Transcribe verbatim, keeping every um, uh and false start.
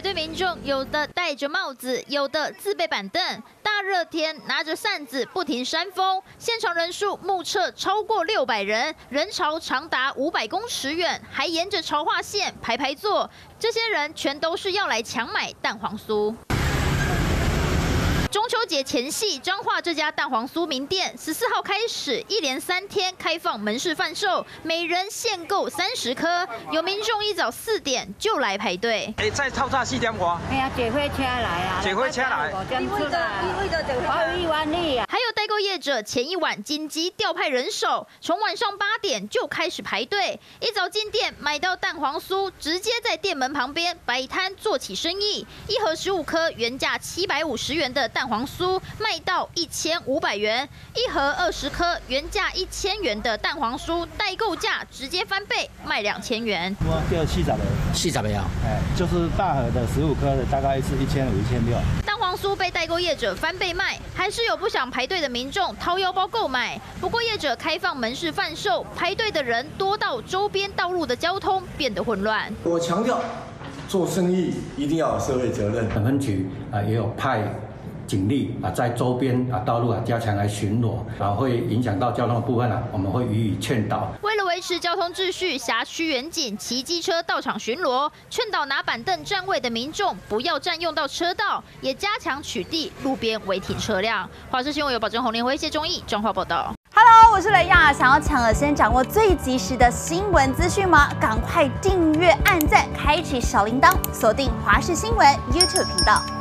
队民众有的戴着帽子，有的自备板凳。大热天拿着扇子不停扇风，现场人数目测超过六百人，人潮长达五百公尺远，还沿着潮化线排排坐。这些人全都是要来抢买蛋黄酥。 中秋节前夕，彰化这家蛋黄酥名店十四号开始一连三天开放门市贩售，每人限购三十颗。有民众一早四点就来排队。 哎，再透早四点外。 哎呀，坐火车来啊！ 坐火车来。 你为的，你为的就花一万里啊！ 还有代购业者前一晚紧急调派人手，从晚上八点就开始排队，一早进店买到蛋黄酥，直接在店门旁边摆摊做起生意。一盒十五颗，原价七百五十元的蛋。 蛋黄酥卖到一千五百元，一盒二十颗，原价一千元的蛋黄酥，代购价直接翻倍，卖两千元。 我叫四十个， 四十个啊， 哎，就是大盒的十五颗的，大概是一千五、一千六。 蛋黄酥被代购业者翻倍卖，还是有不想排队的民众掏腰包购买。不过业者开放门市贩售，排队的人多到周边道路的交通变得混乱。 我强调，做生意一定要有社会责任。 本分局啊也有派 警力啊，在周边啊道路啊加强来巡逻，啊会影响到交通的部分啊，我们会予以劝导。 为了维持交通秩序，辖区远警骑机车到场巡逻，劝导拿板凳占位的民众不要占用到车道，也加强取缔路边违停车辆。华视新闻由保证红联辉谢忠义彰化报道。 Hello， 我是雷亚，想要抢而先掌握最及时的新闻资讯吗？赶快订阅、按赞、开启小铃铛，锁定华视新闻 YouTube 频道。